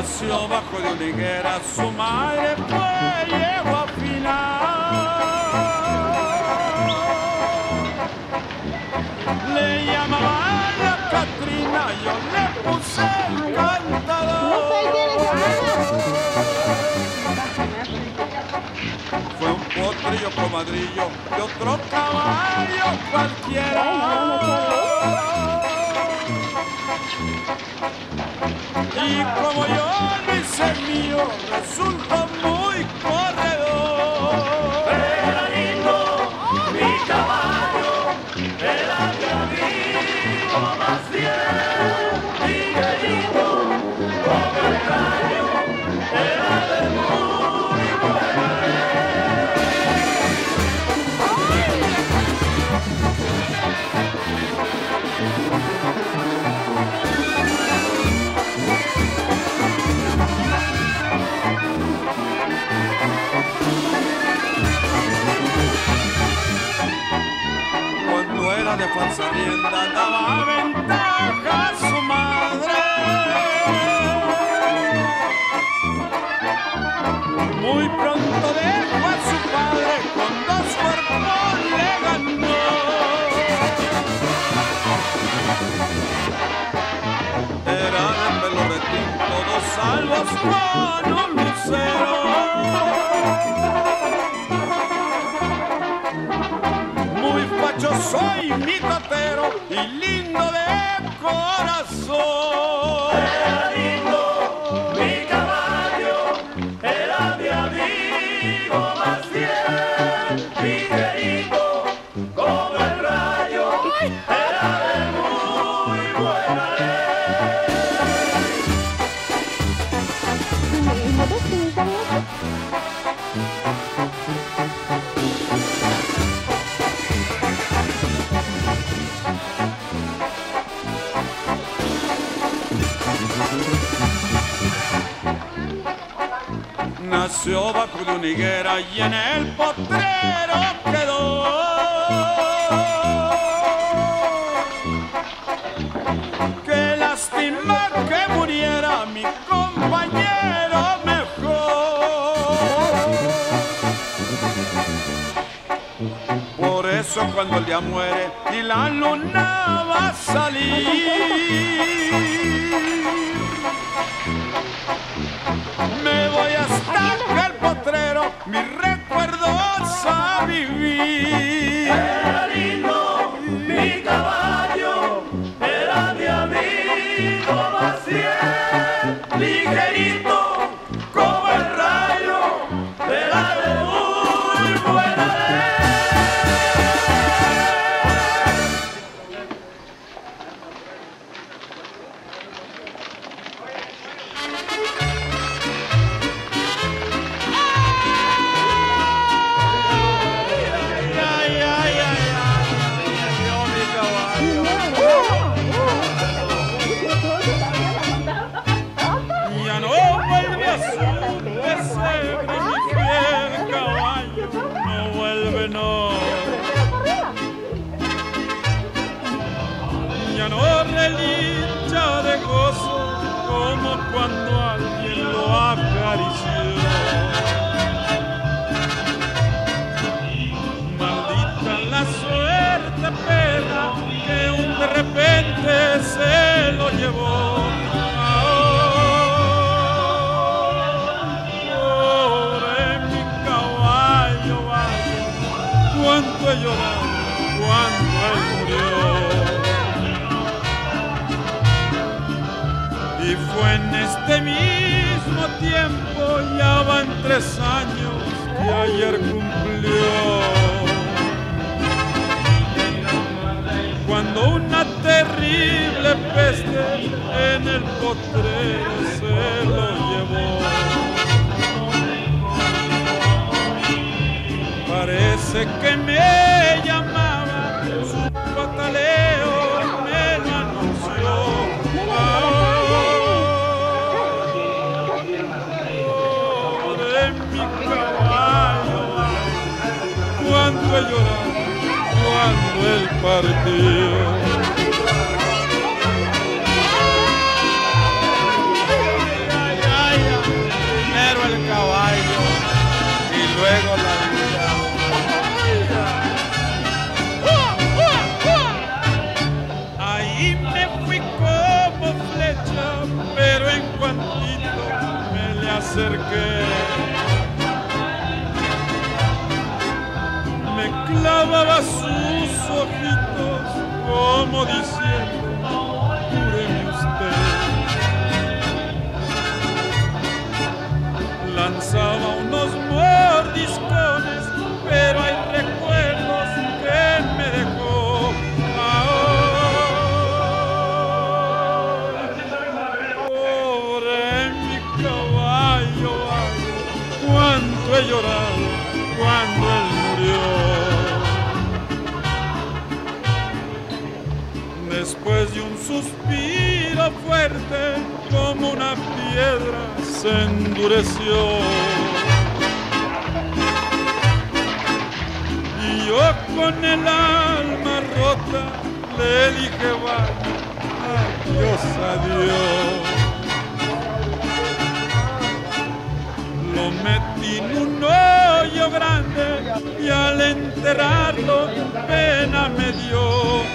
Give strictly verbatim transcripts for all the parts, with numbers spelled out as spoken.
Nació bajo de una higuera, su madre fue yegua final. Le llamaban la Catrina, yo le puse el cantador. Fue un potrillo comadrillo de otro caballo cualquiera. Y como yo lo hice mío, resultó muy corredor. Era lindo mi caballo, era mi amigo más fiel. Miguelito, como el rayo, era de muy buena de falsa rienda daba ventaja a su madre. Muy pronto dejó a su padre, con dos cuerpos le ganó. Era de pelo retinto, dos salvos con un lucero. Soy mitotero y lindo de corazón. Era lindo mi caballo, era mi amigo más fiel. Miguelito, como el rayo, era de muy buena Nació bajo de una higuera y en el potrero quedó. Qué lástima que muriera mi compañero mejor. Por eso cuando el día muere y la luna va a salir, me voy hasta el potrero, mis recuerdos a vivir. Era lindo mi caballo, era mi amigo más fiel. Ligerito como el rayo, era de muy buena ley. Cuando alguien lo acarició. Maldita la suerte, perra, que un de repente se lo llevó. Pobre mi caballo, vaya, cuánto he llorado cuando él murió. Y fue en este mismo tiempo, ya van tres años que ayer cumplió, cuando una terrible peste en el potrero se lo llevó. Parece que me llamaba, su pataleo me lo anunció. Cuando lloraba, cuando él partió. Juanito me le acerqué. Me clavaba sus ojitos como diciendo, cúreme usted. Lanzaba unos mordiscones, pero hay recuerdos que me dejó. Pobre mi caballo, ay, cuánto he llorado cuando él murió. Después de un suspiro fuerte, como una piedra se endureció. Y yo con el alma rota le dije, vaya, adiós, adiós. Lo metí en un hoyo grande y al enterrarlo pena me dio.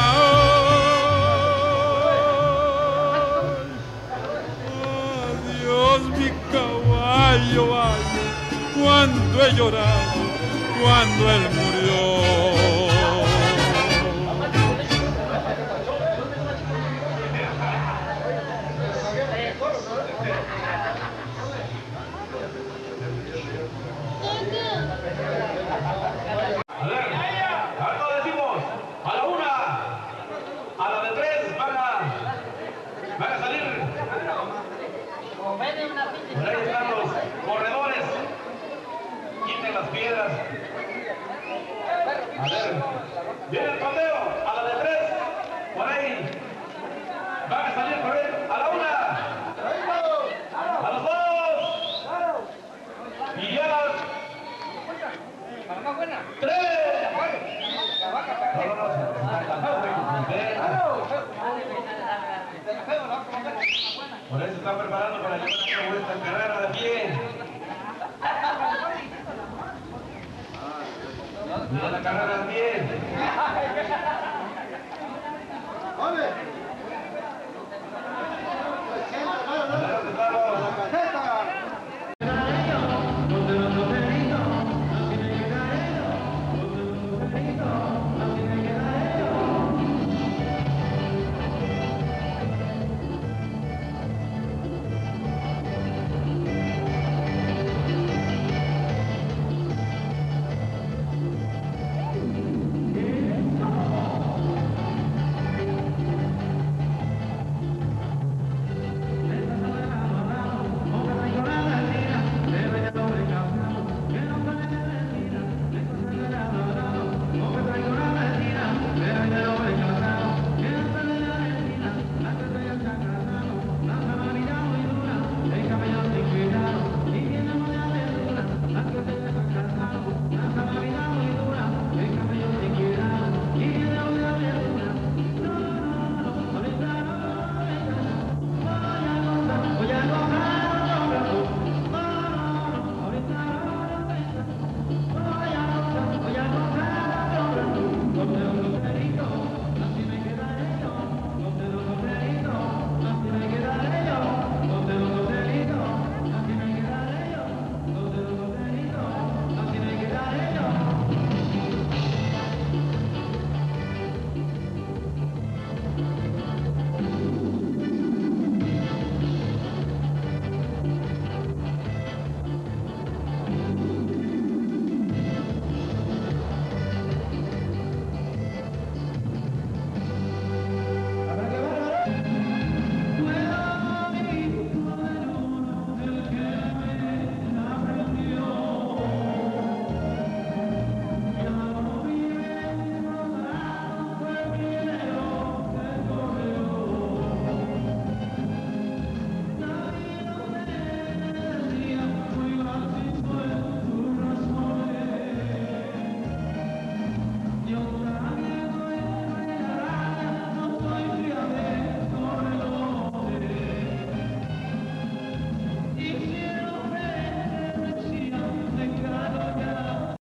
Adiós mi caballo, ay, cuánto he llorado cuando él murió. Por ahí están los corredores. Quiten las piedras. A ver. Viene el conteo. A la de tres. Por ahí. Van a salir por ahí. A la una. A los dos. Y ya las tres. Por eso se están preparando para llevar a cabo esta carrera de pie. Mira la carrera de pie.